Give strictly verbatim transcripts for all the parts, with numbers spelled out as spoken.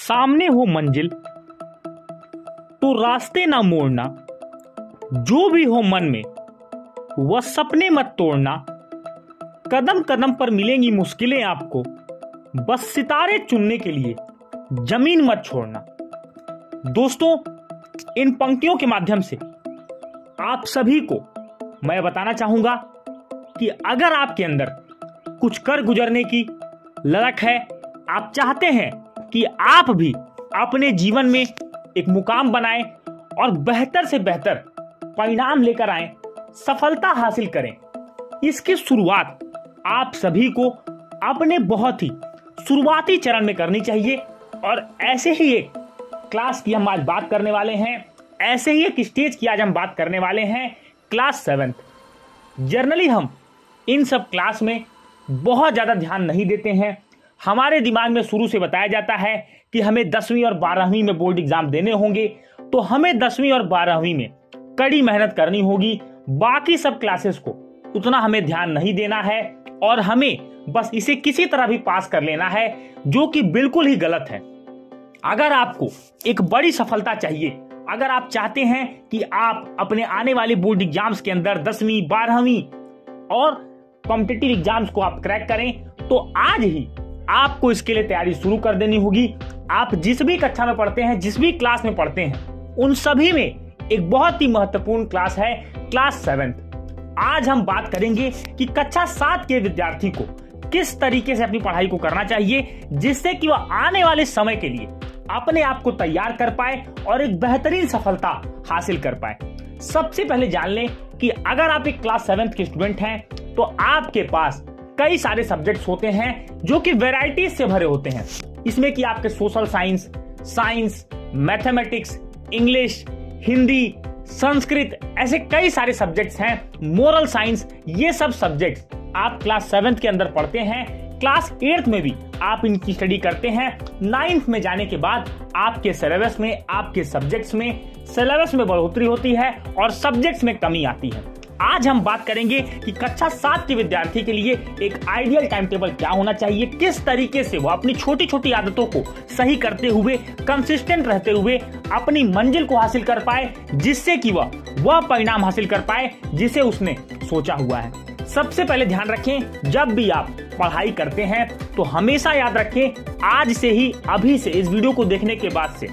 सामने हो मंजिल तो रास्ते ना मोड़ना, जो भी हो मन में वह सपने मत तोड़ना। कदम कदम पर मिलेंगी मुश्किलें आपको, बस सितारे चुनने के लिए जमीन मत छोड़ना। दोस्तों, इन पंक्तियों के माध्यम से आप सभी को मैं बताना चाहूंगा कि अगर आपके अंदर कुछ कर गुजरने की ललक है, आप चाहते हैं कि आप भी अपने जीवन में एक मुकाम बनाएं और बेहतर से बेहतर परिणाम लेकर आएं, सफलता हासिल करें, इसकी शुरुआत आप सभी को अपने बहुत ही शुरुआती चरण में करनी चाहिए। और ऐसे ही एक क्लास की हम आज बात करने वाले हैं, ऐसे ही एक स्टेज की आज हम बात करने वाले हैं, क्लास सेवेंथ। जनरली हम इन सब क्लास में बहुत ज़्यादा ध्यान नहीं देते हैं। हमारे दिमाग में शुरू से बताया जाता है कि हमें दसवीं और बारहवीं में बोर्ड एग्जाम देने होंगे, तो हमें दसवीं और बारहवीं में कड़ी मेहनत करनी होगी, बाकी सब क्लासेस को उतना हमें ध्यान नहीं देना है और हमें बस इसे किसी तरह भी पास कर लेना है, जो कि बिल्कुल ही गलत है। अगर आपको एक बड़ी सफलता चाहिए, अगर आप चाहते हैं कि आप अपने आने वाले बोर्ड एग्जाम्स के अंदर दसवीं बारहवीं और कॉम्पिटिटिव एग्जाम्स को आप क्रैक करें, तो आज ही आपको इसके लिए तैयारी शुरू कर देनी होगी। आप जिस भी कक्षा में पढ़ते हैं, जिस भी क्लास में पढ़ते हैं, उन सभी में एक बहुत ही महत्वपूर्ण क्लास है क्लास सेवेंथ। आज हम बात करेंगे कि कक्षा सात के विद्यार्थी को किस तरीके से अपनी पढ़ाई को करना चाहिए, जिससे कि वह आने वाले समय के लिए अपने आप को तैयार कर पाए और एक बेहतरीन सफलता हासिल कर पाए। सबसे पहले जान लें कि अगर आप एक क्लास सेवेंथ के स्टूडेंट हैं, तो आपके पास कई सारे सब्जेक्ट्स होते हैं जो कि वैरायटीज से भरे होते हैं। इसमें कि आपके social science, science, mathematics, English, Hindi, Sanskrit, ऐसे कई सारे सब्जेक्ट्स हैं, मोरल साइंस, ये सब सब्जेक्ट्स आप क्लास सेवेंथ के अंदर पढ़ते हैं। क्लास एट्थ में भी आप इनकी स्टडी करते हैं। नाइन्थ में जाने के बाद आपके सिलेबस में, आपके सब्जेक्ट्स में सिलेबस में बढ़ोतरी होती है और सब्जेक्ट्स में कमी आती है। आज हम बात करेंगे कि कक्षा सात के विद्यार्थी के लिए एक आइडियल टाइम टेबल क्या होना चाहिए, किस तरीके से वो अपनी छोटी छोटी आदतों को सही करते हुए, कंसिस्टेंट रहते हुए अपनी मंजिल को हासिल कर पाए, जिससे कि वह वह परिणाम हासिल कर पाए जिसे उसने सोचा हुआ है। सबसे पहले ध्यान रखें, जब भी आप पढ़ाई करते हैं तो हमेशा याद रखें, आज से ही, अभी से, इस वीडियो को देखने के बाद से,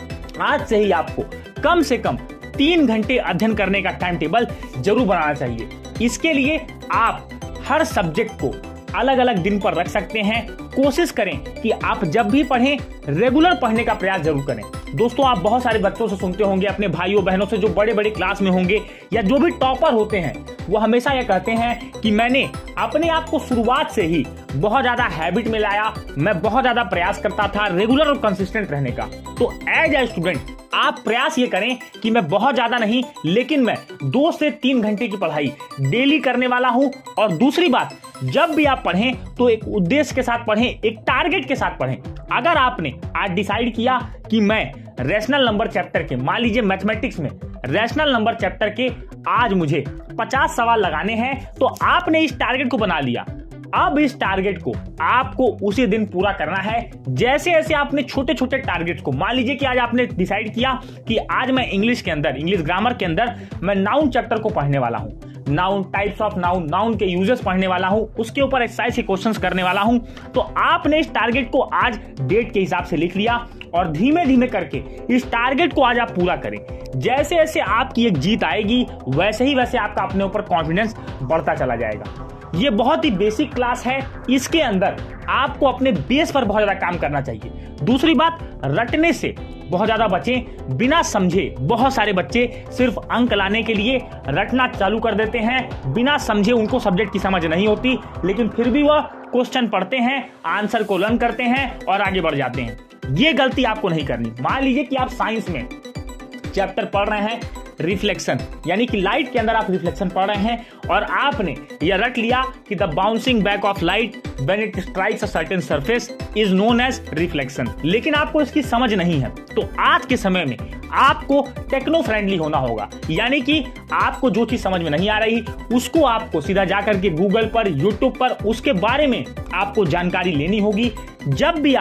आज से ही आपको कम से कम तीन घंटे अध्ययन करने का टाइम टेबल जरूर बनाना चाहिए। इसके लिए आप हर सब्जेक्ट को अलग अलग दिन पर रख सकते हैं। कोशिश करें कि आप जब भी पढ़ें, रेगुलर पढ़ने का प्रयास जरूर करें। दोस्तों, आप बहुत सारे बच्चों से सुनते होंगे, अपने भाइयों बहनों से जो बड़े बड़े क्लास में होंगे या जो भी टॉपर होते हैं, वो हमेशा यह कहते हैं कि मैंने अपने आप को शुरुआत से ही बहुत ज्यादा हैबिट में लाया, मैं बहुत ज्यादा प्रयास करता था रेगुलर और कंसिस्टेंट रहने का। तो एज ए स्टूडेंट आप प्रयास ये करें कि मैं बहुत ज्यादा नहीं, लेकिन मैं दो से तीन घंटे की पढ़ाई डेली करने वाला हूं। और दूसरी बात, जब भी आप पढ़ें तो एक उद्देश्य के साथ पढ़ें, एक टारगेट के साथ पढ़ें। अगर आपने आज डिसाइड किया कि मैं रैशनल नंबर चैप्टर के, मान लीजिए मैथमेटिक्स में रैशनल नंबर चैप्टर के आज मुझे पचास सवाल लगाने हैं, तो आपने इस टारगेट को बना लिया। अब इस टारगेट को आपको उसी दिन पूरा करना है। जैसे जैसे आपने छोटे छोटे टारगेट्स को, मान लीजिए कि आज आपने डिसाइड किया कि आज मैं इंग्लिश के अंदर, इंग्लिश ग्रामर के अंदर मैं नाउन चैप्टर को पढ़ने वाला हूं, noun, types of noun, noun के यूजेस पढ़ने वाला हूं, उसके ऊपर एक्सरसाइज के क्वेश्चंस करने वाला हूं। तो आपने इस टारगेट को आज डेट के हिसाब से लिख लिया और धीमे धीमे करके इस टारगेट को आज आप पूरा करें। जैसे जैसे आपकी एक जीत आएगी, वैसे ही वैसे आपका अपने ऊपर कॉन्फिडेंस बढ़ता चला जाएगा। ये बहुत ही बेसिक क्लास है, इसके अंदर आपको अपने बेस पर बहुत ज्यादा काम करना चाहिए। दूसरी बात, रटने से बहुत ज्यादा बचें, बिना समझे। बहुत सारे बच्चे सिर्फ अंक लाने के लिए रटना चालू कर देते हैं, बिना समझे, उनको सब्जेक्ट की समझ नहीं होती, लेकिन फिर भी वह क्वेश्चन पढ़ते हैं, आंसर को लर्न करते हैं और आगे बढ़ जाते हैं। ये गलती आपको नहीं करनी। मान लीजिए कि आप साइंस में चैप्टर पढ़ रहे हैं रिफ्लेक्शन, यानी कि लाइट के अंदर आप रिफ्लेक्शन पढ़ रहे हैं और आपने यह रट लिया कि the bouncing back of light when it strikes a certain surface is known as reflection, लेकिन आपको इसकी समझ नहीं है। तो आज के समय में आपको टेक्नो फ्रेंडली होना होगा, यानी कि आपको जो चीज समझ में नहीं आ रही उसको आपको सीधा जाकर के गूगल पर, यूट्यूब पर उसके बारे में आपको जानकारी लेनी होगी। जब भी आप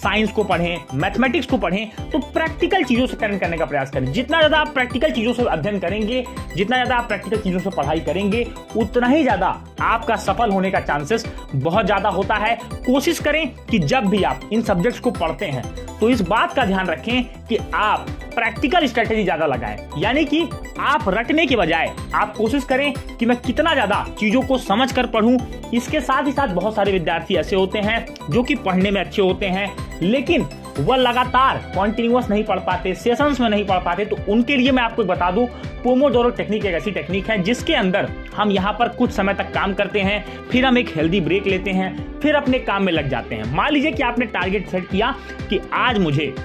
साइंस को पढ़ें, मैथमेटिक्स को पढ़ें, तो प्रैक्टिकल चीजों से कनेक्ट करने का प्रयास करें। जितना ज्यादा आप प्रैक्टिकल चीजों से अध्ययन करेंगे, जितना ज्यादा आप प्रैक्टिकल चीजों से पढ़ाई करेंगे, उतना ही ज्यादा आपका सफल होने का चांसेस बहुत ज्यादा होता है। कोशिश करें कि जब भी आप इन सब्जेक्ट्स को पढ़ते हैं तो इस बात का ध्यान रखें कि आप प्रैक्टिकल स्ट्रेटेजी ज्यादा लगाएं, यानी कि आप रटने के बजाय आप कोशिश करें कि मैं कितना ज्यादा चीजों को समझ कर पढ़ूं। इसके साथ ही साथ बहुत सारे विद्यार्थी ऐसे होते हैं जो कि पढ़ने में अच्छे होते हैं, लेकिन वह लगातार कॉन्टिन्यूअस नहीं पढ़ पाते, सेशंस में नहीं पढ़ पाते। तो उनके लिए मैं आपको बता दूं, पोमोडोरो टेक्निक एक ऐसी टेक्निक है जिसके अंदर हम यहाँ पर कुछ समय तक काम करते हैं, फिर हम एक हेल्दी ब्रेक लेते हैं, फिर अपने काम में लग जाते हैं। मान लीजिए कि आपने टारगेट सेट किया कि आज मुझे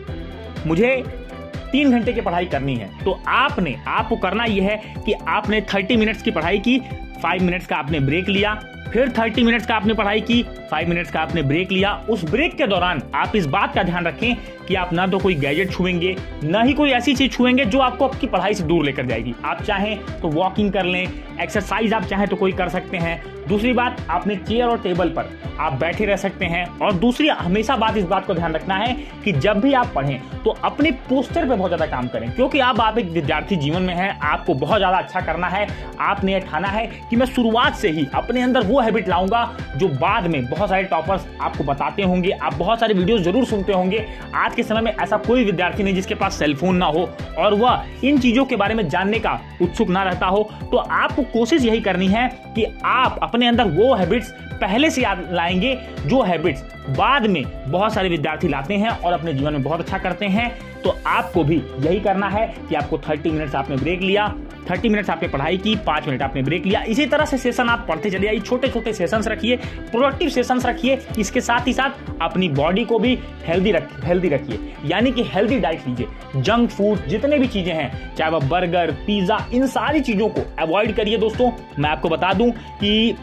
मुझे तीन घंटे की पढ़ाई करनी है, तो आपने आपको करना यह है कि आपने तीस मिनट्स की पढ़ाई की, पाँच मिनट्स का आपने ब्रेक लिया, फिर तीस मिनट्स का आपने पढ़ाई की, पाँच मिनट्स का आपने ब्रेक लिया। उस ब्रेक के दौरान आप इस बात का ध्यान रखें कि आप ना तो कोई गैजेट छुएंगे, ना ही कोई ऐसी चीज छुएंगे जो आपको आपकी पढ़ाई से दूर लेकर जाएगी। आप चाहें तो वॉकिंग कर लें, एक्सरसाइज आप चाहें तो कोई कर सकते हैं। दूसरी बात, अपने चेयर और टेबल पर आप बैठे रह सकते हैं। और दूसरी हमेशा बात इस बात को ध्यान रखना है कि जब भी आप पढ़ें तो अपने पोस्टर पे बहुत ज्यादा काम करें, क्योंकि अब आप एक विद्यार्थी जीवन में हैं, आपको बहुत ज्यादा अच्छा करना है। आपने यह ठाना है कि मैं शुरुआत से ही अपने अंदर वो हैबिट लाऊंगा जो बाद में बहुत सारे टॉपर्स आपको बताते होंगे, आप बहुत सारे वीडियोस जरूर सुनते होंगे। आज के समय में ऐसा कोई विद्यार्थी नहीं जिसके पास सेलफोन ना हो और वह इन चीजों के बारे में जानने का उत्सुक ना रहता हो। तो आपको कोशिश यही करनी है कि आप अपने अंदर वो हैबिट्स पहले से याद लाएंगे जो हैबिट्स बाद में बहुत सारे विद्यार्थी लाते हैं और अपने जीवन में बहुत अच्छा करते हैं। तो आपको भी यही करना है कि आपको तीस मिनट्स आपने ब्रेक लिया, तीस मिनट्स आपने पढ़ाई की, पाँच मिनट आपने ब्रेक लिया। इसी तरह से सेशन आप पढ़ते चले आइए, छोटे छोटे सेशंस रखिए, प्रोडक्टिव सेशंस रखिए। इसके साथ ही साथ अपनी बॉडी को भी हेल्दी रख हेल्दी रखिए, यानी कि हेल्दी डाइट लीजिए। जंक फूड जितने भी चीजें हैं, चाहे वह बर्गर, पिज्जा, इन सारी चीजों को अवॉइड करिए। दोस्तों, मैं आपको बता दूं कि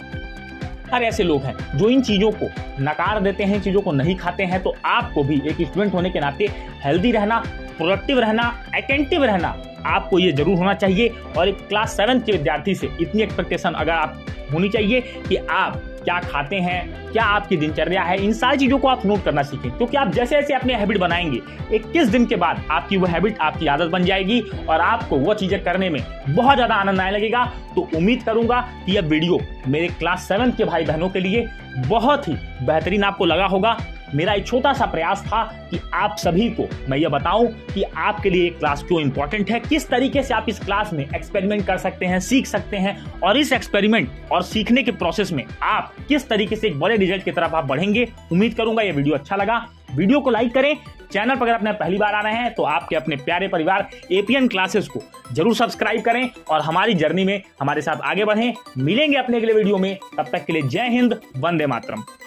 हर ऐसे लोग हैं जो इन चीजों को नकार देते हैं, चीजों को नहीं खाते हैं। तो आपको भी एक स्टूडेंट होने के नाते हेल्दी रहना, प्रोडक्टिव रहना, अटेंटिव रहना, आपको ये जरूर होना चाहिए। और एक क्लास सेवन के विद्यार्थी से इतनी एक्सपेक्टेशन अगर आप होनी चाहिए कि आप क्या खाते हैं, क्या आपकी दिनचर्या है, इन सारी चीजों को आप नोट करना सीखें। क्योंकि आप जैसे जैसे अपनी हैबिट बनाएंगे, इक्कीस दिन के बाद आपकी वो हैबिट आपकी आदत बन जाएगी और आपको वो चीजें करने में बहुत ज्यादा आनंद आने लगेगा। तो उम्मीद करूंगा कि यह वीडियो मेरे क्लास सेवन के भाई बहनों के लिए बहुत ही बेहतरीन आपको लगा होगा। मेरा एक छोटा सा प्रयास था कि आप सभी को मैं ये बताऊं कि आपके लिए ये क्लास क्यों इंपॉर्टेंट है, किस तरीके से आप इस क्लास में एक्सपेरिमेंट कर सकते हैं, सीख सकते हैं, और इस एक्सपेरिमेंट और सीखने के प्रोसेस में आप किस तरीके से एक बड़े रिजल्ट की तरफ आप बढ़ेंगे। उम्मीद करूंगा ये वीडियो अच्छा लगा। वीडियो को लाइक करें, चैनल पर अगर अपने पहली बार आ रहे हैं तो आपके अपने प्यारे परिवार एपीएन क्लासेस को जरूर सब्सक्राइब करें और हमारी जर्नी में हमारे साथ आगे बढ़ें। मिलेंगे अपने अगले वीडियो में, तब तक के लिए जय हिंद, वंदे मातरम।